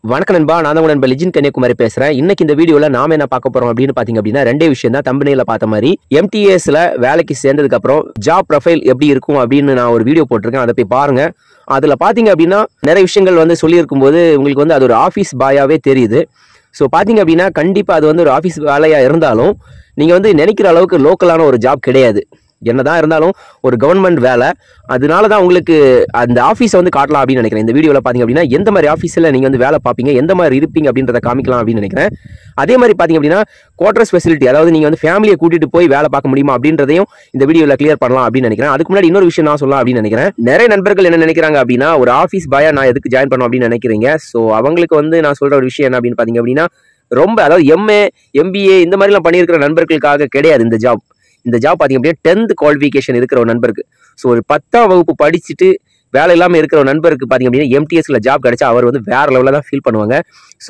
வணக்கம் நண்பா, நான் தான் உங்க நண்பர் லிஜின் கன்னியாகுமரி பேசுறேன். இன்னைக்கு இந்த வீடியோல நாம என்ன பார்க்க போறோம் அப்படின்னு பாத்தீங்க அப்படின்னா ரெண்டே விஷயம் தான். தம்பனையில பார்த்த மாதிரி MTSல வேலைக்கு சேர்ந்ததுக்கு அப்புறம் ஜாப் ப்ரொஃபைல் எப்படி இருக்கும் அப்படின்னு நான் ஒரு வீடியோ போட்டிருக்கேன். அதை போய் பாருங்க. அதுல பாத்தீங்க அப்படின்னா நிறைய விஷயங்கள் சொல்லியிருக்கும் போது உங்களுக்கு அது ஒரு ஆஃபீஸ் பாயாவே தெரியுது. ஸோ பாத்தீங்க அப்படின்னா கண்டிப்பா அது ஒரு ஆஃபீஸ் வேலையா இருந்தாலும் நீங்க நினைக்கிற அளவுக்கு லோக்கலான ஒரு ஜாப் கிடையாது. என்னதான் இருந்தாலும் ஒரு கவர்மெண்ட் வேலை, அதனால தான் உங்களுக்கு அந்த ஆஃபீஸை காட்டலாம் அப்படின்னு நினைக்கிறேன். இந்த வீடியோவில் பார்த்தீங்க அப்படின்னா எந்த மாதிரி ஆஃபீஸில் நீங்கள் வேலை பார்ப்பீங்க, எந்த மாதிரி இருப்பீங்க அப்படின்றத காமிக்கலாம் அப்படின்னு நினைக்கிறேன். அதே மாதிரி பார்த்தீங்க அப்படின்னா குவார்டர்ஸ் ஃபெசிலிட்டி, அதாவது நீங்கள் ஃபேமிலியை கூட்டிட்டு போய் வேலை பார்க்க முடியுமா அப்படின்றதையும் இந்த வீடியோவில் கிளியர் பண்ணலாம் அப்படின்னு நினைக்கிறேன். அதுக்கு முன்னாடி இன்னொரு விஷயம் நான் சொல்லலாம் அப்படின்னு நினைக்கிறேன். நிறைய நண்பர்கள் என்ன நினைக்கிறாங்க அப்படின்னா ஒரு ஆஃபீஸ் பாயா நான் எதுக்கு ஜாயின் பண்ணணும் அப்படின்னு நினைக்கிறீங்க. ஸோ அவங்களுக்கு நான் சொல்கிற ஒரு விஷயம் என்ன அப்படின்னு பார்த்தீங்க அப்படின்னா ரொம்ப அதாவது MA MBA இந்த மாதிரிலாம் பண்ணியிருக்கிற நண்பர்களுக்காக கிடையாது இந்த ஜாப். இந்த ஜாப் பார்த்தீங்க அப்படின்னா 10th குவாலிஃபிகேஷன் இருக்கிற ஒரு நண்பருக்கு, ஸோ ஒரு 10ஆம் வகுப்பு படிச்சுட்டு வேலை இல்லாமல் இருக்கிற ஒரு நண்பருக்கு பார்த்தீங்க அப்படின்னா MTSல ஜாப் கிடைச்சா அவர் வேற லெவலில் தான் ஃபீல் பண்ணுவாங்க. ஸோ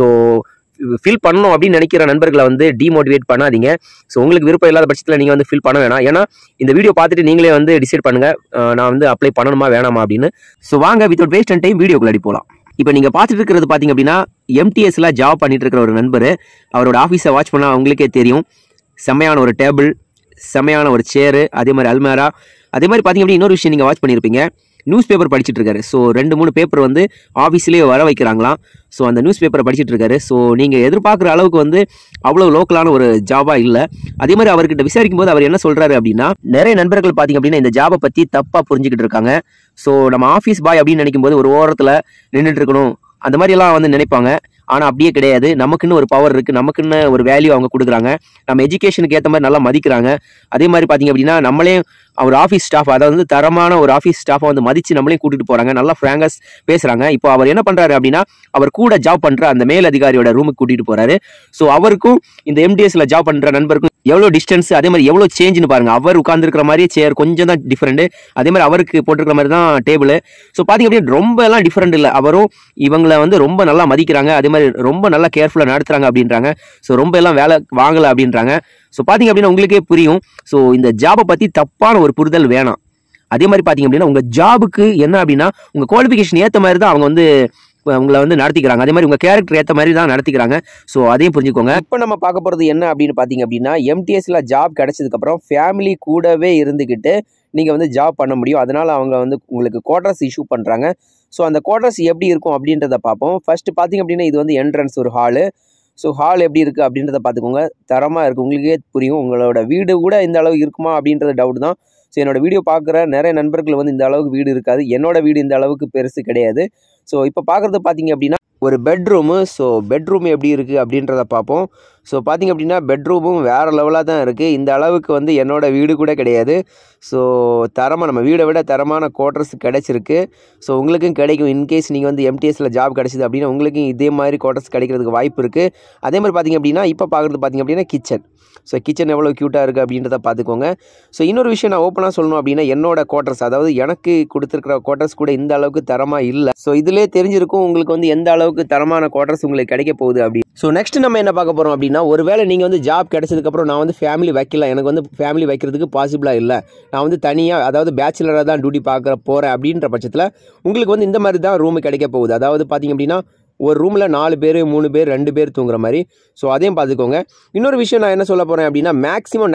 ஃபீல் பண்ணணும் அப்படின்னு நினைக்கிற நண்பர்களை டிமோட்டிவேட் பண்ணாதீங்க. ஸோ உங்களுக்கு விருப்பம் இல்லாத பட்சத்தில் நீங்கள் ஃபீல் பண்ண வேணாம். ஏன்னா இந்த வீடியோ பார்த்துட்டு நீங்களே டிசைட் பண்ணுங்க, நான் அப்ளை பண்ணணுமா வேணாமா அப்படின்னு. ஸோ வாங்க வித்வுட் வேஸ்ட் அண்ட் டைம் வீடியோக்குள்ள போகலாம். இப்போ நீங்கள் பார்த்துட்டு இருக்கிறது பார்த்தீங்க அப்படின்னா MTSல ஜாப் பண்ணிட்டு இருக்கிற ஒரு நண்பர். அவரோட ஆஃபீஸை வாட்ச் பண்ணால் அவங்களுக்கே தெரியும். செம்மையான ஒரு டேபிள், செம்மையான ஒரு சேரு, அதே மாதிரி அல்மேரா. அதே மாதிரி பார்த்தீங்க அப்படின்னா இன்னொரு விஷயம் நீங்கள் வாட்ச் பண்ணியிருப்பீங்க, நியூஸ் பேப்பர் படிச்சுட்டு இருக்காரு. ஸோ 2-3 பேப்பர் ஆஃபீஸ்லேயே வர வைக்கிறாங்களாம். ஸோ அந்த நியூஸ் பேப்பரை படிச்சுட்டு இருக்காரு. ஸோ நீங்கள் எதிர்பார்க்குற அளவுக்கு அவ்வளோ லோக்கலான ஒரு ஜாபாக இல்லை. அதே மாதிரி அவர்கிட்ட விசாரிக்கும் போது அவர் என்ன சொல்கிறாரு அப்படின்னா நிறைய நண்பர்கள் பார்த்தீங்க அப்படின்னா இந்த ஜாபை பற்றி தப்பாக புரிஞ்சுக்கிட்டு இருக்காங்க. ஸோ நம்ம ஆஃபீஸ் பாய் அப்படின்னு நினைக்கும் போது ஒரு ஓரத்தில் நின்றுட்டு இருக்கணும் அந்த மாதிரி எல்லாம் நினைப்பாங்க. ஆனால் அப்படியே கிடையாது. நமக்குன்னு ஒரு பவர் இருக்குது, நமக்குன்னு ஒரு வேல்யூ அவங்க கொடுக்குறாங்க. நம்ம எஜுகேஷனுக்கு ஏற்ற மாதிரி நல்லா மதிக்கிறாங்க. அதே மாதிரி பார்த்தீங்க அப்படின்னா நம்மளே ஒரு ஆஃபீஸ் ஸ்டாஃப், அதாவது தரமான ஒரு ஆஃபீஸ் ஸ்டாஃபை மதித்து நம்மளையும் கூட்டிகிட்டு போகிறாங்க. நல்லா ஃப்ராங்கஸ் பேசுகிறாங்க. இப்போ அவர் என்ன பண்ணுறாரு அப்படின்னா அவர் கூட ஜாப் பண்ணுற அந்த மேல் அதிகாரியோட ரூமுக்கு கூட்டிகிட்டு போகிறாரு. ஸோ அவருக்கும் இந்த MTSல ஜாப் பண்ணுற நண்பருக்கும் எவ்வளோ டிஸ்டன்ஸ், அதே மாதிரி எவ்வளோ சேஞ்சுன்னு பாருங்கள். அவர் உட்காந்துருக்கிற மாதிரியே சேர் கொஞ்சம் தான் டிஃப்ரெண்ட், அதே மாதிரி அவருக்கு போட்டிருக்கிற மாதிரி தான் டேபிள். ஸோ பார்த்தீங்க அப்படின்னா ரொம்ப எல்லாம் டிஃப்ரெண்ட் இல்லை. அவரும் இவங்களை ரொம்ப நல்லா மதிக்கிறாங்க, அதே மாதிரி ரொம்ப நல்லா கேர்ஃபுல்லாக நடத்துகிறாங்க அப்படின்றாங்க. ஸோ ரொம்ப எல்லாம் வேலை வாங்கலை அப்படின்றாங்க. ஸோ பார்த்தீங்க அப்படின்னா உங்களுக்கே புரியும். ஸோ இந்த ஜாபை பற்றி தப்பான ஒரு புரிதல் வேணாம். அதே மாதிரி பார்த்தீங்க அப்படின்னா உங்கள் ஜாபுக்கு என்ன அப்படின்னா உங்கள் குவாலிஃபிகேஷன் ஏற்ற மாதிரி தான் அவங்க உங்களை நடத்திக்கிறாங்க. அதே மாதிரி உங்கள் கேரக்டர் ஏற்ற மாதிரி தான் நடத்திக்கிறாங்க. ஸோ அதையும் புரிஞ்சுக்கோங்க. இப்போ நம்ம பார்க்க போகிறது என்ன அப்படின்னு பார்த்தீங்க அப்படின்னா MTSல ஜாப் கிடைச்சதுக்கப்புறம் ஃபேமிலி கூடவே இருந்துக்கிட்டு நீங்கள் ஜாப் பண்ண முடியும். அதனால் அவங்க உங்களுக்கு குவார்டர்ஸ் இஷ்யூ பண்ணுறாங்க. ஸோ அந்த குவார்டர்ஸ் எப்படி இருக்கும் அப்படின்றத பார்ப்போம். ஃபர்ஸ்ட் பார்த்தீங்க அப்படின்னா இது என்ட்ரன்ஸ் ஒரு ஹாலு. ஸோ ஹால் எப்படி இருக்குது அப்படின்றத பார்த்துக்கோங்க. தரமாக இருக்குது, உங்களுக்கே புரியும். உங்களோட வீடு கூட இந்த அளவுக்கு இருக்குமா அப்படின்றது டவுட் தான். ஸோ என்னோடய வீடியோ பார்க்குற நிறைய நண்பர்கள் இந்த அளவுக்கு வீடு இருக்காது. என்னோடய வீடு இந்த அளவுக்கு பெருசு கிடையாது. ஸோ இப்போ பார்க்குறது பார்த்தீங்க அப்படின்னா ஒரு பெட்ரூமு. ஸோ பெட்ரூம் எப்படி இருக்குது அப்படின்றத பார்ப்போம். ஸோ பார்த்தீங்க அப்படின்னா பெட்ரூமும் வேறு லெவலாக தான் இருக்குது. இந்த அளவுக்கு என்னோடய வீடு கூட கிடையாது. ஸோ தரமாக நம்ம வீடை விட தரமான குவார்டர்ஸ் கிடச்சிருக்கு. ஸோ உங்களுக்கும் கிடைக்கும். இன்கேஸ் நீங்கள் MTSல ஜாப் கிடச்சிது அப்படின்னா உங்களுக்கும் இதே மாதிரி குவார்டர்ஸ் கிடைக்கிறதுக்கு வாய்ப்பு இருக்குது. அதே மாதிரி பார்த்தீங்க அப்படின்னா இப்போ பார்க்குறது பார்த்தீங்க அப்படின்னா கிச்சன். ஸோ கிச்சன் எவ்வளோ க்யூட்டாக இருக்குது அப்படின்றத பார்த்துக்கோங்க. ஸோ இன்னொரு விஷயம் நான் ஓப்பனாக சொல்லணும் அப்படின்னா என்னோட குவார்டர்ஸ், அதாவது எனக்கு கொடுத்துருக்கிற குவார்டர்ஸ் கூட இந்த அளவுக்கு தரமாக இல்லை. ஸோ இதிலே தெரிஞ்சிருக்கும் உங்களுக்கு எந்த அளவுக்கு தரமான குவார்டர்ஸ் உங்களுக்கு கிடைக்க போகுது அப்படி. ஸோ நெக்ஸ்ட் நம்ம என்ன பார்க்க போகிறோம் அப்படின்னா ஒருவேளை நீங்கள் ஜாப் கிடைச்சதுக்கப்புறம் நான் ஃபேமிலி வைக்கல, எனக்கு ஃபேமிலி வைக்கிறதுக்கு பாசிபிளாக இல்லை, நான் தனியாக அதாவது பேச்சுலராக தான் டியூட்டி போகிறேன் அப்படின்ற பட்சத்தில் உங்களுக்கு இந்த மாதிரி தான் ரூமு கிடைக்க போகுது. அதாவது பார்த்தீங்க அப்படின்னா ஒரு ரூமில் 4 பேர் 3 பேர் 2 பேர் தூங்குற மாதிரி. ஸோ அதையும் பார்த்துக்கோங்க. இன்னொரு விஷயம் நான் என்ன சொல்ல போகிறேன் அப்படின்னா மேக்ஸிமம்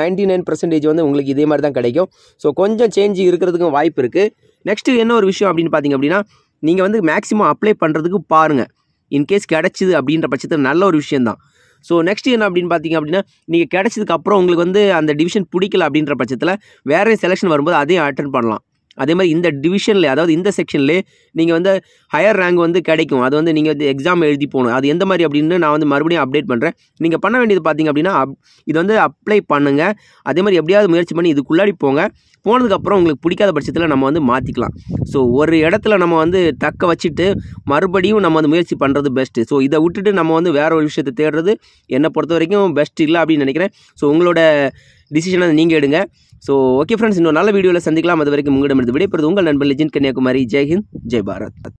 99% உங்களுக்கு இதே மாதிரி தான் கிடைக்கும். ஸோ கொஞ்சம் சேஞ்ச் இருக்கிறதுக்கும் வாய்ப்பு இருக்குது. நெக்ஸ்ட்டு என்ன ஒரு விஷயம் அப்படின்னு பார்த்தீங்க அப்படின்னா நீங்கள் மேக்ஸிமம் அப்ளை பண்ணுறதுக்கு பாருங்கள். இன்கேஸ் கிடச்சிது அப்படின்ற பட்சத்தில் நல்ல ஒரு விஷயந்தான். ஸோ நெக்ஸ்ட் என்ன அப்படின்னு பார்த்தீங்க அப்படின்னா நீங்கள் கிடச்சதுக்கு அப்புறம் உங்களுக்கு அந்த டிவிஷன் பிடிக்கல அப்படின்ற பட்சத்தில் வேறு செலெக்ஷன் வரும்போது அதையும் அட்டென்ட் பண்ணலாம். அதே மாதிரி இந்த டிவிஷனில் அதாவது இந்த செக்ஷன்லேயே நீங்கள் ஹையர் ரேங்க் கிடைக்கும். அது நீங்கள் எக்ஸாம் எழுதி போகணும். அது எந்த மாதிரி அப்படின்னு நான் மறுபடியும் அப்டேட் பண்ணுறேன். நீங்கள் பண்ண வேண்டியது பார்த்தீங்க அப்படின்னா இது அப்ளை பண்ணுங்கள். அதே மாதிரி எப்படியாவது முயற்சி பண்ணி இதுக்குள்ளாடி போங்க. போனதுக்கப்புறம் உங்களுக்கு பிடிக்காத பட்சத்தில் நம்ம மாற்றிக்கலாம். ஸோ ஒரு இடத்துல நம்ம தக்க வச்சுட்டு மறுபடியும் நம்ம முயற்சி பண்ணுறது பெஸ்ட்டு. ஸோ இதை விட்டுட்டு நம்ம வேற ஒரு விஷயத்தை தேடுறது என்னை பொறுத்த வரைக்கும் பெஸ்ட் இல்லை அப்படின்னு நினைக்கிறேன். ஸோ உங்களோட டிசிஷனை நீங்கள் எடுங்க. ஸோ ஓகே ஃப்ரெண்ட்ஸ், இன்னொரு நல்ல வீடியோவில் சந்திக்கலாம். அது வரைக்கும் உங்களிடமிருந்து விடைபெறுவது உங்கள் நண்பர் லிஜின் கன்னியாகுமரி. ஜெய் ஹிந்த், ஜெய் பாரத்.